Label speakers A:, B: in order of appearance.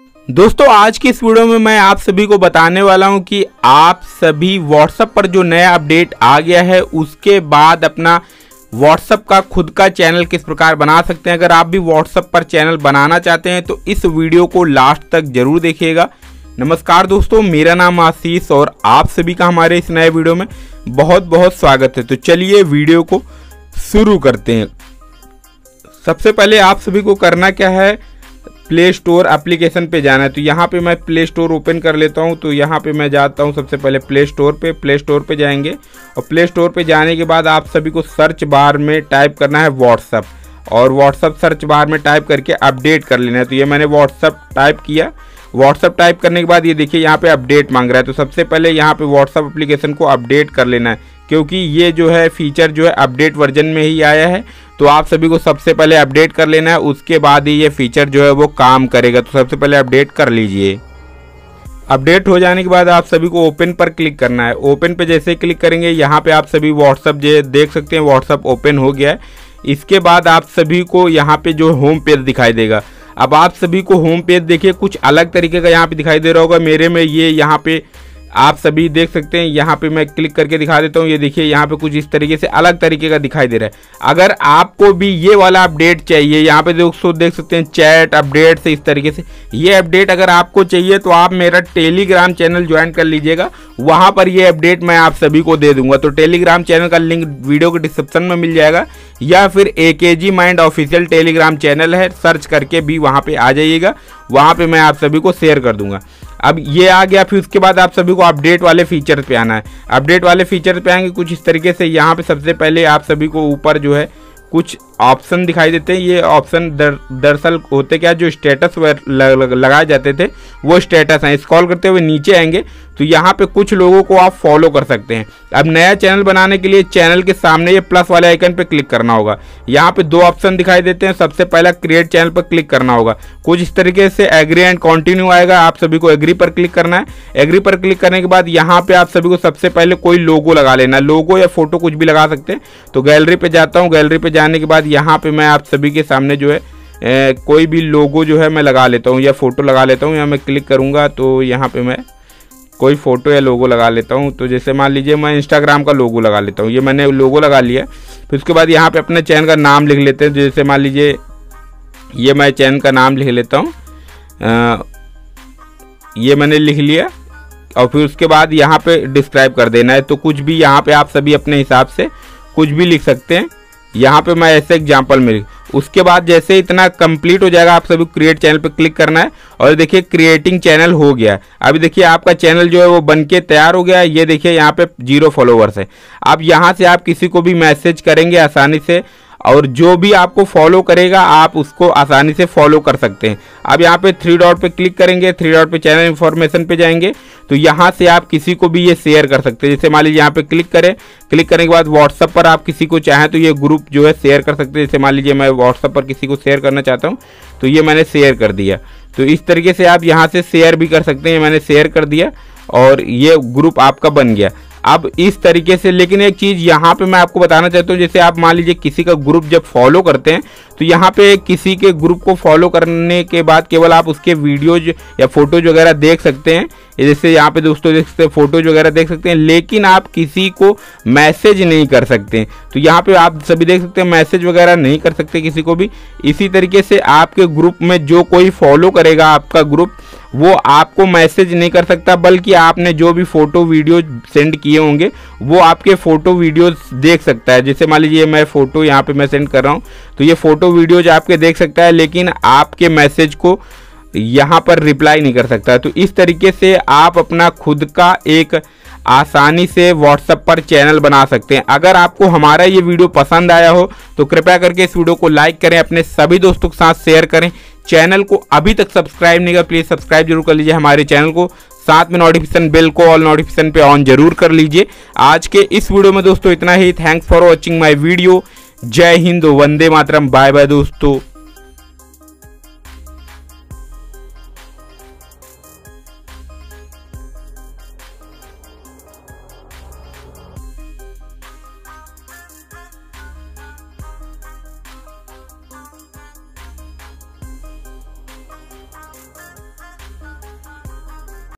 A: दोस्तों आज की इस वीडियो में मैं आप सभी को बताने वाला हूं कि आप सभी व्हाट्सएप पर जो नया अपडेट आ गया है उसके बाद अपना व्हाट्सएप का खुद का चैनल किस प्रकार बना सकते हैं। अगर आप भी व्हाट्सएप पर चैनल बनाना चाहते हैं तो इस वीडियो को लास्ट तक जरूर देखिएगा। नमस्कार दोस्तों, मेरा नाम आशीष और आप सभी का हमारे इस नए वीडियो में बहुत बहुत स्वागत है। तो चलिए वीडियो को शुरू करते हैं। सबसे पहले आप सभी को करना क्या है, प्ले स्टोर एप्लीकेशन पे जाना है। तो यहाँ पे मैं प्ले स्टोर ओपन कर लेता हूँ। तो यहाँ पे मैं जाता हूँ सबसे पहले प्ले स्टोर पे जाएंगे और प्ले स्टोर पे जाने के बाद आप सभी को सर्च बार में टाइप करना है व्हाट्सएप, और व्हाट्सएप सर्च बार में टाइप करके अपडेट कर लेना है। तो ये मैंने व्हाट्सएप टाइप किया। व्हाट्सएप टाइप करने के बाद ये देखिए यहाँ पे अपडेट मांग रहा है। तो सबसे पहले यहाँ पे व्हाट्सएप एप्लीकेशन को अपडेट कर लेना है, क्योंकि ये जो है फीचर जो है अपडेट वर्जन में ही आया है। तो आप सभी को सबसे पहले अपडेट कर लेना है, उसके बाद ही ये फीचर जो है वो काम करेगा। तो सबसे पहले अपडेट कर लीजिए। अपडेट हो जाने के बाद आप सभी को ओपन पर क्लिक करना है। ओपन पे जैसे क्लिक करेंगे यहाँ पे आप सभी व्हाट्सएप जो देख सकते हैं, व्हाट्सएप ओपन हो गया है। इसके बाद आप सभी को यहाँ पे जो होम पेज दिखाई देगा। अब आप सभी को होम पेज देखिए कुछ अलग तरीके का यहाँ पे दिखाई दे रहा होगा। मेरे में ये यहाँ पे आप सभी देख सकते हैं। यहाँ पे मैं क्लिक करके दिखा देता हूँ। ये देखिए यहाँ पे कुछ इस तरीके से अलग तरीके का दिखाई दे रहा है। अगर आपको भी ये वाला अपडेट चाहिए, यहाँ पे दोस्तों देख सकते हैं चैट अपडेट से इस तरीके से ये अपडेट अगर आपको चाहिए तो आप मेरा टेलीग्राम चैनल ज्वाइन कर लीजिएगा। वहाँ पर ये अपडेट मैं आप सभी को दे दूंगा। तो टेलीग्राम चैनल का लिंक वीडियो के डिस्क्रिप्शन में मिल जाएगा, या फिर AKG mind official Telegram channel है, सर्च करके भी वहाँ पे आ जाइएगा। वहाँ पे मैं आप सभी को शेयर कर दूंगा। अब ये आ गया, फिर उसके बाद आप सभी को अपडेट वाले फीचर पे आना है। अपडेट वाले फीचर पे आएंगे कुछ इस तरीके से। यहाँ पे सबसे पहले आप सभी को ऊपर जो है कुछ ऑप्शन दिखाई देते हैं। ये ऑप्शन दरअसल होते क्या, जो स्टेटस लगाए जाते थे वो स्टेटस हैं। स्क्रॉल करते हुए नीचे आएंगे तो यहाँ पे कुछ लोगों को आप फॉलो कर सकते हैं। अब नया चैनल बनाने के लिए चैनल के सामने ये प्लस वाले आइकन पे क्लिक करना होगा। यहाँ पे दो ऑप्शन दिखाई देते हैं। सबसे पहला क्रिएट चैनल पर क्लिक करना होगा। कुछ इस तरीके से एग्री एंड कंटिन्यू आएगा। आप सभी को एग्री पर क्लिक करना है। एग्री पर क्लिक करने के बाद यहाँ पे आप सभी को सबसे पहले कोई लोगो लगा लेना है। लोगो या फोटो कुछ भी लगा सकते हैं। तो गैलरी पे जाता हूँ। गैलरी पे जाने के बाद यहाँ पे मैं आप सभी के सामने जो है कोई भी लोगो जो है मैं लगा लेता हूँ या फोटो लगा लेता हूँ। यहाँ मैं क्लिक करूँगा तो यहाँ पे मैं कोई फोटो या लोगो लगा लेता हूँ। तो जैसे मान लीजिए मैं इंस्टाग्राम का लोगो लगा लेता हूँ। ये मैंने लोगो लगा लिया। फिर उसके बाद यहाँ पे अपने चैनल का नाम लिख लेते हैं। जैसे मान लीजिए ये मैं चैनल का नाम लिख लेता हूँ। ये मैंने लिख लिया और फिर उसके बाद यहाँ पे डिस्क्राइब कर देना है। तो कुछ भी यहाँ पे आप सभी अपने हिसाब से कुछ भी लिख सकते हैं। यहाँ पे मैं ऐसे एग्जाम्पल में उसके बाद जैसे इतना कंप्लीट हो जाएगा आप सभी क्रिएट चैनल पे क्लिक करना है। और देखिए क्रिएटिंग चैनल हो गया। अभी देखिए आपका चैनल जो है वो बनके तैयार हो गया है। ये देखिए यहाँ पे 0 फॉलोवर्स है। अब यहाँ से आप किसी को भी मैसेज करेंगे आसानी से, और जो भी आपको फॉलो करेगा आप उसको आसानी से फॉलो कर सकते हैं। अब यहाँ पे 3 डॉट पे क्लिक करेंगे। 3 डॉट पे चैनल इन्फॉर्मेशन पे जाएंगे तो यहाँ से आप किसी को भी ये शेयर कर सकते हैं। जैसे मान लीजिए यहाँ पे क्लिक करें। क्लिक करने के बाद व्हाट्सएप पर आप किसी को चाहें तो ये ग्रुप जो है शेयर कर सकते हैं। जैसे मान लीजिए मैं व्हाट्सएप पर किसी को शेयर करना चाहता हूँ तो ये मैंने शेयर कर दिया। तो इस तरीके से आप यहाँ से शेयर भी कर सकते हैं। मैंने शेयर कर दिया और ये ग्रुप आपका बन गया। अब इस तरीके से, लेकिन एक चीज़ यहाँ पे मैं आपको बताना चाहता हूँ, जैसे आप मान लीजिए किसी का ग्रुप जब फॉलो करते हैं तो यहाँ पे किसी के ग्रुप को फॉलो करने के बाद केवल आप उसके वीडियोज या फोटोज वगैरह देख सकते हैं। जैसे यहाँ पे दोस्तों देख सकते हैं फोटोज वगैरह देख सकते हैं, लेकिन आप किसी को मैसेज नहीं कर सकते। तो यहाँ पे आप सभी देख सकते हैं मैसेज वगैरह नहीं कर सकते किसी को भी। इसी तरीके से आपके ग्रुप में जो कोई फॉलो करेगा आपका ग्रुप, वो आपको मैसेज नहीं कर सकता, बल्कि आपने जो भी फोटो वीडियो सेंड किए होंगे वो आपके फोटो वीडियोस देख सकता है। जैसे मान लीजिए मैं फोटो यहाँ पे मैं सेंड कर रहा हूँ तो ये फोटो वीडियोज आपके देख सकता है, लेकिन आपके मैसेज को यहाँ पर रिप्लाई नहीं कर सकता। तो इस तरीके से आप अपना खुद का एक आसानी से व्हाट्सएप पर चैनल बना सकते हैं। अगर आपको हमारा ये वीडियो पसंद आया हो तो कृपया करके इस वीडियो को लाइक करें, अपने सभी दोस्तों के साथ शेयर करें। चैनल को अभी तक सब्सक्राइब नहीं किया प्लीज़ सब्सक्राइब जरूर कर लीजिए हमारे चैनल को। साथ में नोटिफिकेशन बेल को ऑल नोटिफिकेशन पे ऑन जरूर कर लीजिए। आज के इस वीडियो में दोस्तों इतना ही। Thanks for watching my video. जय हिंद, वंदे मातरम, बाय बाय दोस्तों।